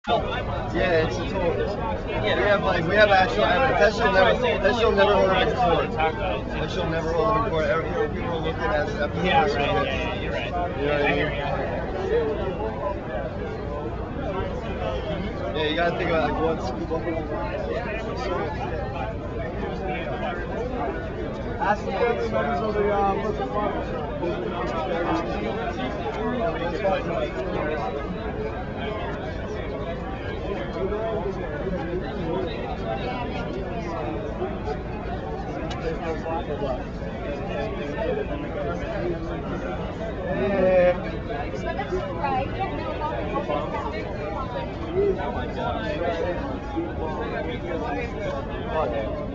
Yeah, it's a total. We have actual evidence. That show never hold him in court. That show never hold him in court. People are looking at the Yeah, person. right. Yeah, you're right. You know what I I hear mean? you. Yeah, you gotta think about like what's. Ask the family members of the yeah.